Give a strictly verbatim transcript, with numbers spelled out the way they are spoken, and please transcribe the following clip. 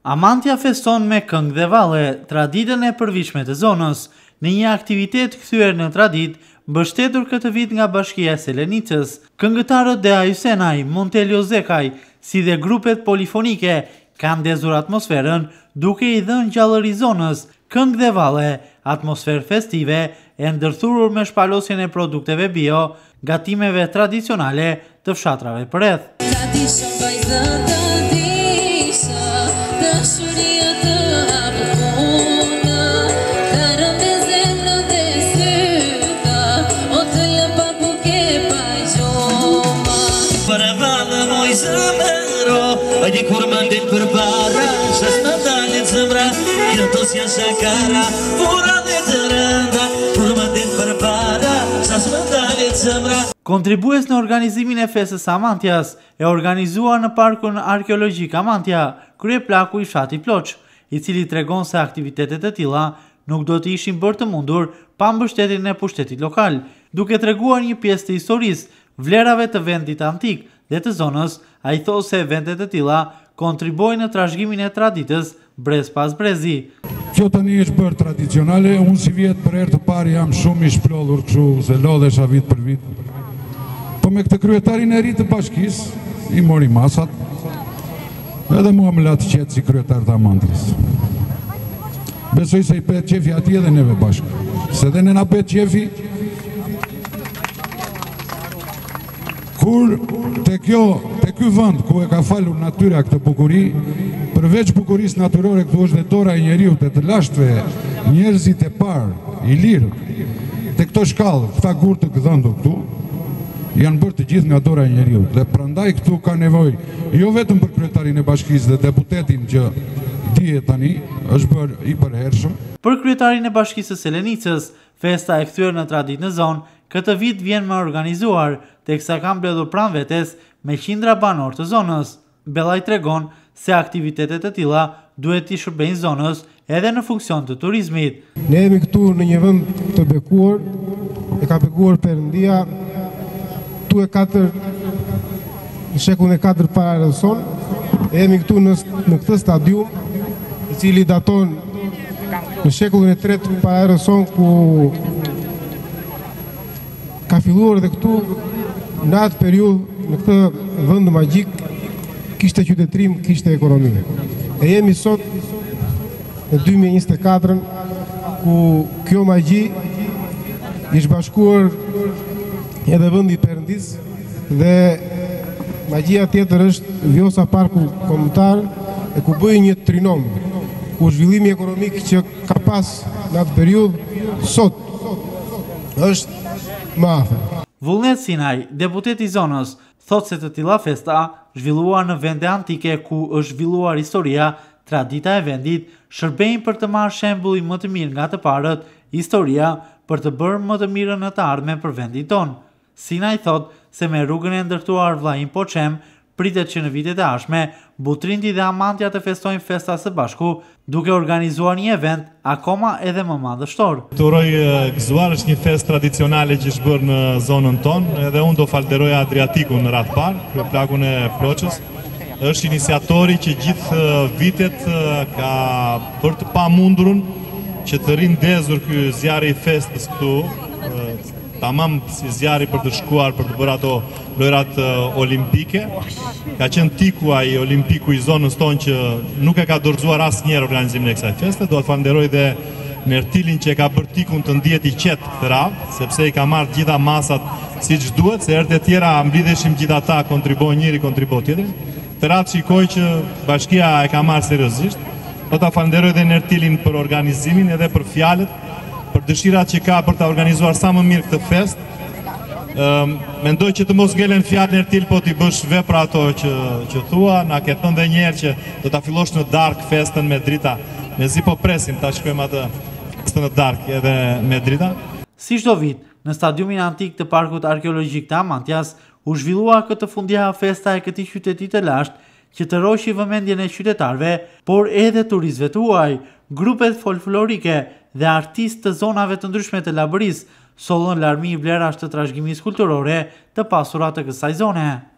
Amantia feston me këngë dhe valle traditën e përvitshme të zonës, në një aktivitet kthyer në traditë, mbështetur këtë vit nga Bashkia e Selenicës. Këngëtarët Dea Ysenaj, Montelio Zekaj, si dhe grupet polifonike kanë ndezur atmosferën duke i dhënë gjallëri zonës, këngë dhe valle, atmosferë festive e ndërthurur me shpalosjen e produkteve bio, gatimeve tradicionale të fshatrave përreth. Kur më ndin për para, shes më dalit zëmra, këtos janë shakara, pura dhe të rënda, kur më ndin për para, shes më dalit zëmra. Kontribues në organizimin e festës Amantias e organizuar në Parkun Arkeologjik Amantia, kryeplaku i fshatit Ploç, i cili tregon se aktivitetet e tilla nuk do të ishin bërë të mundur pa mbështetjen e pushtetit lokal, duke treguar një pjesë të historisë, vlerave të vendit antik dhe të zonës. Ai thosë se eventet e tilla kontribuojnë në trashëgimimin e traditës brez pas brezi. Kjo tani është bërë tradicionale, unë si vjet për herë të parë jam shumë i shplollur kështu se lodhesha vit për vit. Po me këtë kryetarin e ri të bashkisë, i mori masat, edhe mua më la të qetë si kryetar të Amantias. Besoj se i pet qefi atje edhe neve bashkë, se dhe ne na pet qefi, kur të kjo, të ky vend ku e ka falur natyra këtë bukuri, përveç bukurisë natyrore këtu është dhe dora e njeriut, e të lashtëve, njerëzit e parë, i lirë, të këto shkallë, këta gur të gëdhëndur këtu, janë bërë të gjithë nga dora e njeriut. Dhe prandaj këtu ka nevojë, jo vetëm për kryetarin e bashkisë dhe deputetin që dihet tani, është bërë i përhershëm. Për kryetarin e bashkisë së Selenicës, festa e kthyer në traditë në zonë, këtë vit vjen më organizuar, teksa ka mbledhur pranë vetes me qindra banor të zonës. Bellaj tregon se aktivitetet e tilla duhet t'i shërbejnë zonës edhe në funksion të turizmit. Ne jemi këtu në një vend të bekuar, e ka bekuar Perëndia, tu e katër në shekullin e katërt para erës son, e jemi këtu në, në këtë stadium, i cili daton në shekullin e tretë para erës son, ku ka filluar dhe këtu në atë periudhë, në këtë vend magjik, kishte qytetërim, kishte ekonomi. E jemi sot në dy mijë e njëzet e katër, ku kjo magji ish bashkuar edhe vendi Perëndis dhe magjia tjetër është Vjosa Parku Kombëtar, e ku bëj një trinom, ku zhvillimi ekonomik që ka pas në atë periudhë sot është më afër. Vullnet Sinaj, deputeti i zonës, thot se të tilla festa zhvilluar në vende antike ku është zhvilluar historia, tradita e vendit, shërbejnë për të marrë shembull më të mirë nga të parët, historia për të bërë më të mirën në të ardhmen për vendin tonë. Sinaj thot se me rrugën e ndërtuar Vllai Poçem, pritet që në vitet e ardhshme Butrindi dhe Amantia të festojnë festa së bashku, duke organizuar një event akoma edhe më madhështor. Të uroj gëzuar, është një fest tradicionale që është bërë në zonën tonë, edhe unë do falderoja Adriatikun në radhë parë, kryeplakun e Ploçës. Është iniciatori që gjithë vitet ka bërë të pamundurun që të rinë ndezur ky zjarri i festës këtu, tamam si zjarri për të shkuar për të bërë ato lojrat olimpike. Ka qenë tikua i olimpiku i zonës tonë që nuk e ka dorëzuar asnjëherë organizimin e kësaj feste. Do të falenderoj dhe Nertilin që e ka bërë tikun të ndihet i qetë këtë radhë, sepse i ka marrë gjitha masat siç duhet, se herët e tjera mblidheshim gjithë ata, kontribuon njëri, kontribuon tjetri. Këtë radhë shikoj që bashkia e ka marrë seriozisht. Do ta falenderoj dhe Nertilin për organizimin edhe për fjalët, për dëshirat që ka për të organizuar sa më mirë këtë fest. Mendoj që të mos ngelen fjalën Nertil, po t'i bësh vepra ato që, që thua. Na ke thënë dhe njerë që do ta fillosh në darkë festën me drita. Mezi po presim ta shkojmë atë festën në darkë edhe me drita. Si çdo vit, në stadiumin antik të Parkut Arkeologjik të Amantias, u zhvillua këtë fundjavë festa e këtij qyteti të lashtë, që të roqi vëmendjen e qytetarëve, por edhe turistëve të huaj. Grupet folklorike dhe artistë të zonave të ndryshme të Labërisë sollën larmi i vlerash të trashëgimisë kulturore të pasura të kësaj zone.